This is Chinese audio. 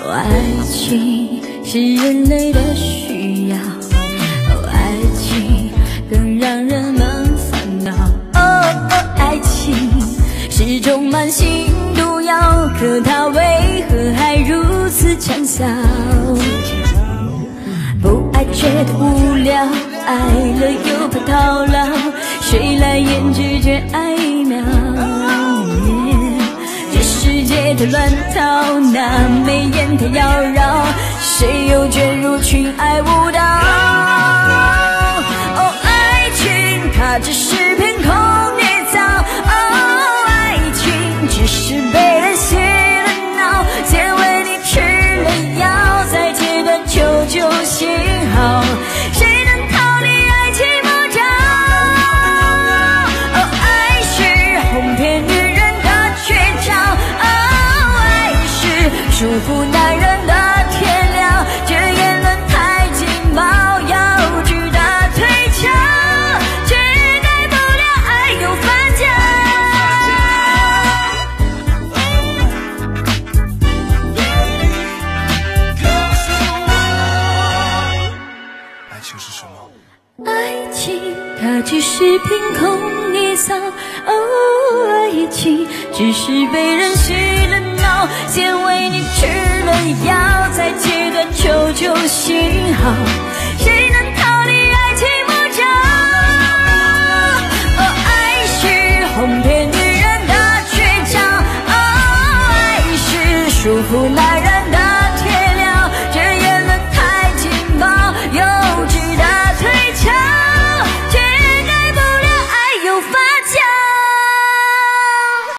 爱情是人类的需要，爱情更让人们烦恼。爱情是种慢性毒药，可它为何还如此畅销？不爱觉得无聊，爱了又怕套牢，谁来研制这爱苗？这世界太乱套，那眉眼太妖娆，谁又卷入群爱舞蹈？爱情它只是凭空捏造，爱情只是被人洗了脑，先为你吃了药，再戒断求救信号，谁能逃离爱情魔爪？爱是哄骗女人的绝招，爱是束缚男人的天良，这言论太劲爆，要值得推敲，却改不了爱有翻江。 爱情是什么？ 爱情它只是凭空捏造，爱情只是被人洗了脑，先为你吃了药，再戒断求救信号，谁能